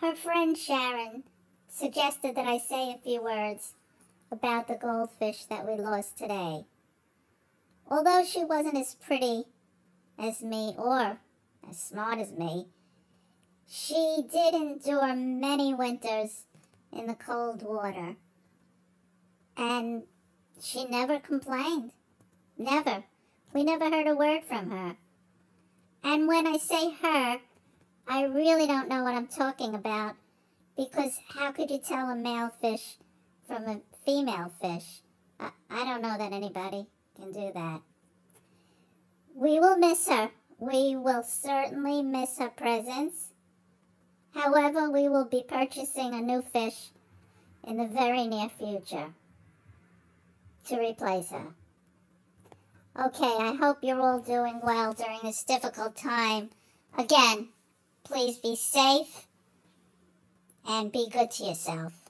Her friend Sharon suggested that I say a few words about the goldfish that we lost today. Although she wasn't as pretty as me or as smart as me, she did endure many winters in the cold water. And she never complained. Never. We never heard a word from her. And when I say her, I really don't know what I'm talking about, because how could you tell a male fish from a female fish? I don't know that anybody can do that. We will miss her. We will certainly miss her presence. However, we will be purchasing a new fish in the very near future to replace her. Okay, I hope you're all doing well during this difficult time. Again, please be safe and be good to yourself.